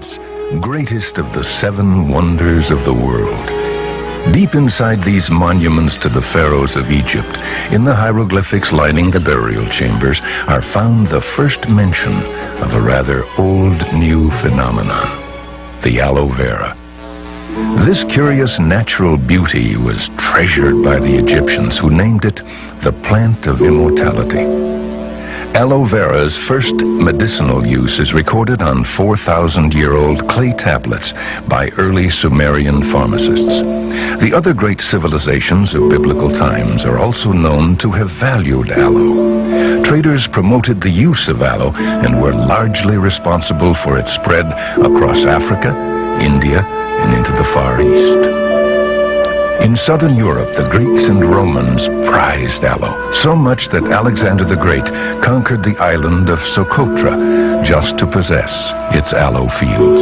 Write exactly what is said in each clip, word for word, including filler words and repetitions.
pyramids, greatest of the seven wonders of the world. Deep inside these monuments to the pharaohs of Egypt, in the hieroglyphics lining the burial chambers, are found the first mention of a rather old-new phenomenon, the aloe vera. This curious natural beauty was treasured by the Egyptians, who named it the plant of immortality. Aloe vera's first medicinal use is recorded on four thousand year old clay tablets by early Sumerian pharmacists. The other great civilizations of biblical times are also known to have valued aloe. Traders promoted the use of aloe and were largely responsible for its spread across Africa, India, and into the Far East. In southern Europe, the Greeks and Romans prized aloe, so much that Alexander the Great conquered the island of Socotra just to possess its aloe fields.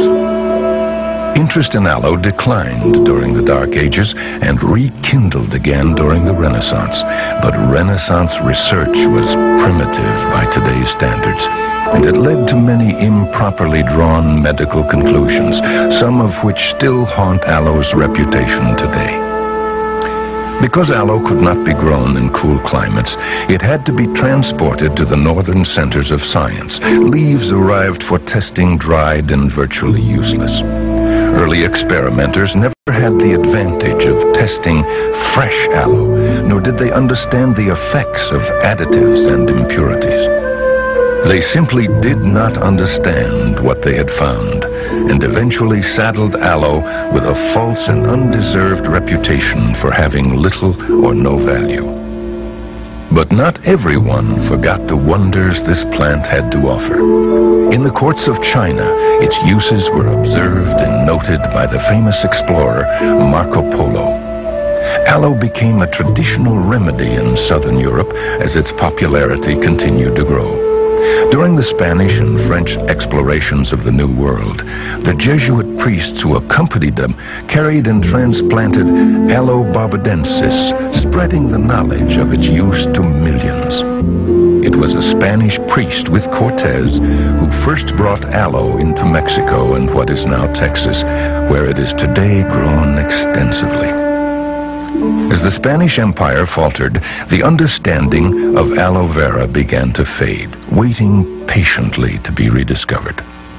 Interest in aloe declined during the Dark Ages and rekindled again during the Renaissance, but Renaissance research was primitive by today's standards, and it led to many improperly drawn medical conclusions, some of which still haunt aloe's reputation today. Because aloe could not be grown in cool climates, it had to be transported to the northern centers of science. Leaves arrived for testing dried and virtually useless. Early experimenters never had the advantage of testing fresh aloe, nor did they understand the effects of additives and impurities. They simply did not understand what they had found, and eventually saddled aloe with a false and undeserved reputation for having little or no value. But not everyone forgot the wonders this plant had to offer. In the courts of China, its uses were observed and noted by the famous explorer Marco Polo. Aloe became a traditional remedy in southern Europe as its popularity continued to grow. During the Spanish and French explorations of the New World, the Jesuit priests who accompanied them carried and transplanted Aloe barbadensis, spreading the knowledge of its use to millions. It was a Spanish priest with Cortez who first brought aloe into Mexico and what is now Texas, where it is today grown extensively. As the Spanish Empire faltered, the understanding of aloe vera began to fade, waiting patiently to be rediscovered.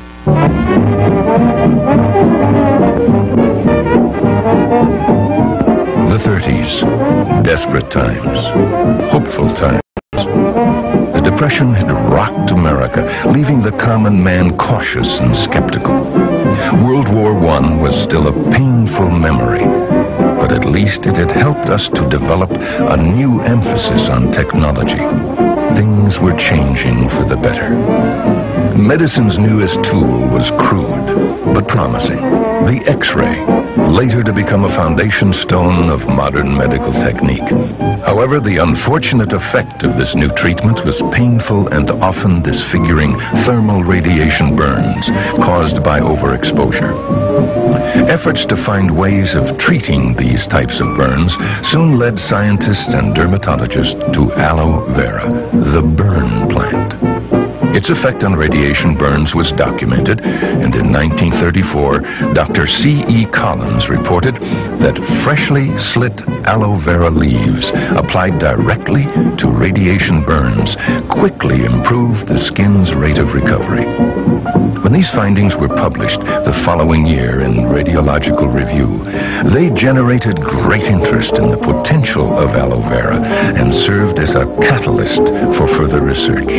The thirties, desperate times, hopeful times. The Depression had rocked America, leaving the common man cautious and skeptical. World War One was still a painful memory, but at least it had helped us to develop a new emphasis on technology. Things were changing for the better. Medicine's newest tool was crude, but promising, the X-ray, later to become a foundation stone of modern medical technique. However, the unfortunate effect of this new treatment was painful and often disfiguring thermal radiation burns caused by overexposure. Efforts to find ways of treating these types of burns soon led scientists and dermatologists to aloe vera, the burn plant. Its effect on radiation burns was documented, and in nineteen thirty-four, Doctor C E Collins reported that freshly slit aloe vera leaves applied directly to radiation burns quickly improved the skin's rate of recovery. When these findings were published the following year in Radiological Review, they generated great interest in the potential of aloe vera and served as a catalyst for further research.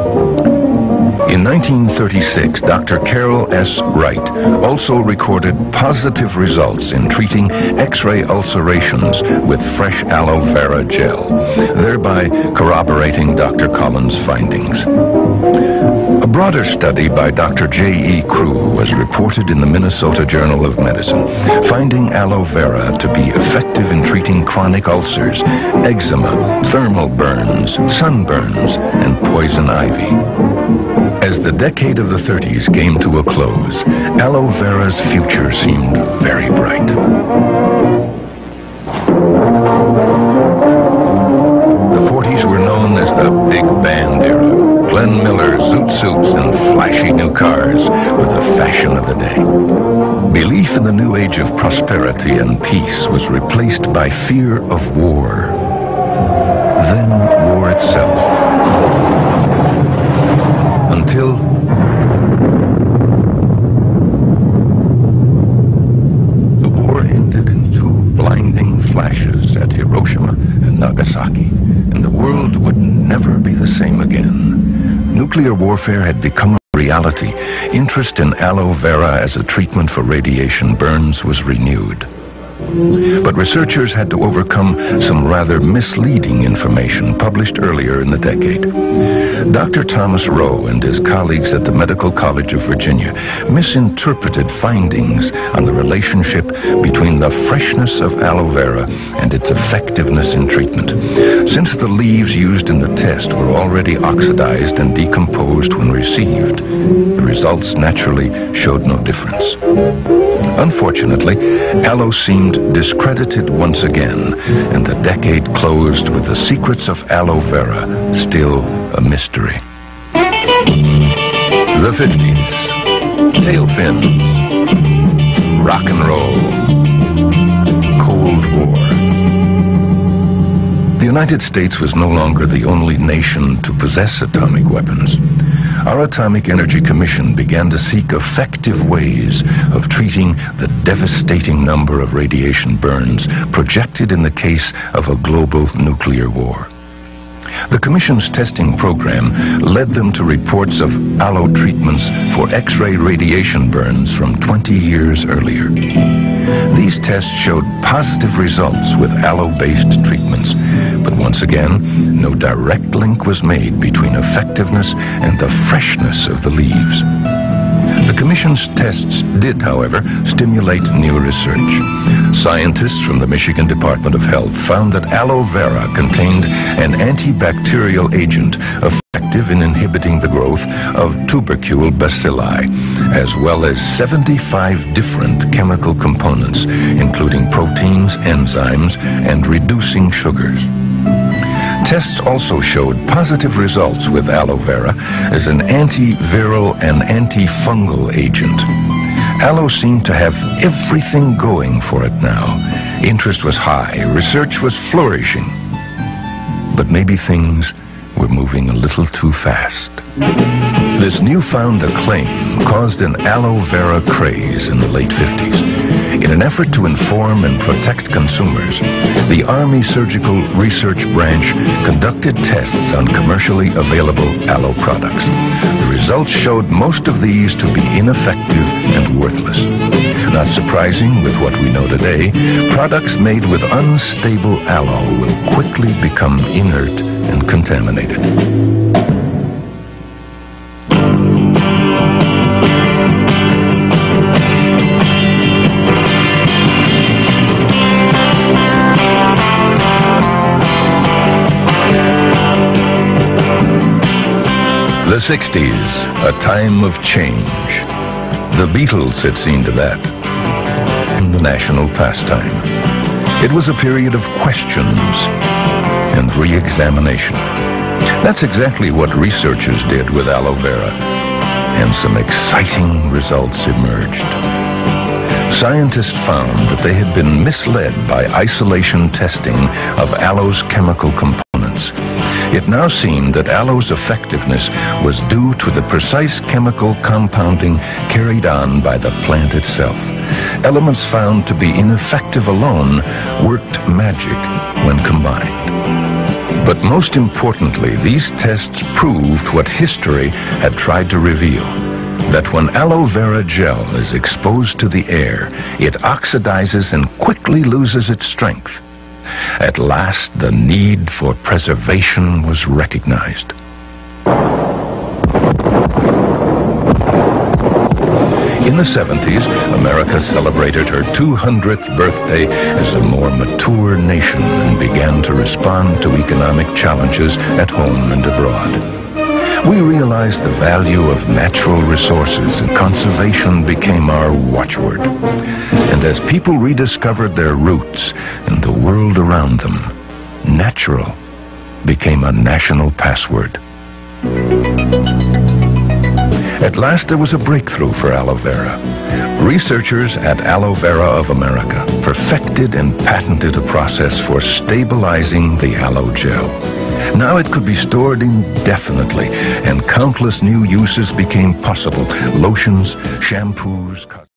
In nineteen thirty-six, Doctor Carol S. Wright also recorded positive results in treating X-ray ulcerations with fresh aloe vera gel, thereby corroborating Doctor Collins' findings. A broader study by Doctor J E Crew was reported in the Minnesota Journal of Medicine, finding aloe vera to be effective in treating chronic ulcers, eczema, thermal burns, sunburns, and poison ivy. As the decade of the thirties came to a close, aloe vera's future seemed very bright. The forties were known as the Big Band era. Glenn Miller, Zoot suits and flashy new cars were the fashion of the day. Belief in the new age of prosperity and peace was replaced by fear of war. Then war itself. Until the war ended in two blinding flashes at Hiroshima and Nagasaki, and the world would never be the same again. Nuclear warfare had become a reality. Interest in aloe vera as a treatment for radiation burns was renewed. But researchers had to overcome some rather misleading information published earlier in the decade. Doctor Thomas Rowe and his colleagues at the Medical College of Virginia misinterpreted findings on the relationship between the freshness of aloe vera and its effectiveness in treatment. Since the leaves used in the test were already oxidized and decomposed when received, the results naturally showed no difference. Unfortunately, aloe seemed discredited once again, and the decade closed with the secrets of aloe vera still a mystery. The fifties. Tail fins. Rock and roll. Cold War. The United States was no longer the only nation to possess atomic weapons. Our Atomic Energy Commission began to seek effective ways of treating the devastating number of radiation burns projected in the case of a global nuclear war. The Commission's testing program led them to reports of aloe treatments for X-ray radiation burns from twenty years earlier. These tests showed positive results with aloe-based treatments, but once again, no direct link was made between effectiveness and the freshness of the leaves. The Commission's tests did, however, stimulate new research. Scientists from the Michigan Department of Health found that aloe vera contained an antibacterial agent effective in inhibiting the growth of tubercle bacilli, as well as seventy-five different chemical components, including proteins, enzymes, and reducing sugars. Tests also showed positive results with aloe vera as an antiviral and antifungal agent. Aloe seemed to have everything going for it now. Interest was high, research was flourishing. But maybe things were moving a little too fast. This newfound acclaim caused an aloe vera craze in the late fifties. In an effort to inform and protect consumers, the Army Surgical Research Branch conducted tests on commercially available aloe products. The results showed most of these to be ineffective and worthless. Not surprising with what we know today, products made with unstable aloe will quickly become inert and contaminated. The sixties, a time of change. The Beatles had seen to that. And the national pastime. It was a period of questions and re-examination. That's exactly what researchers did with aloe vera, and some exciting results emerged. Scientists found that they had been misled by isolation testing of aloe's chemical components. It now seemed that aloe's effectiveness was due to the precise chemical compounding carried on by the plant itself. Elements found to be ineffective alone worked magic when combined. But most importantly, these tests proved what history had tried to reveal, that when aloe vera gel is exposed to the air, it oxidizes and quickly loses its strength. At last, the need for preservation was recognized. In the seventies, America celebrated her two hundredth birthday as a more mature nation and began to respond to economic challenges at home and abroad. We realized the value of natural resources, and conservation became our watchword. And as people rediscovered their roots and the world around them, natural became a national password. At last there was a breakthrough for aloe vera. Researchers at Aloe Vera of America perfected and patented a process for stabilizing the aloe gel. Now it could be stored indefinitely, and countless new uses became possible. Lotions, shampoos...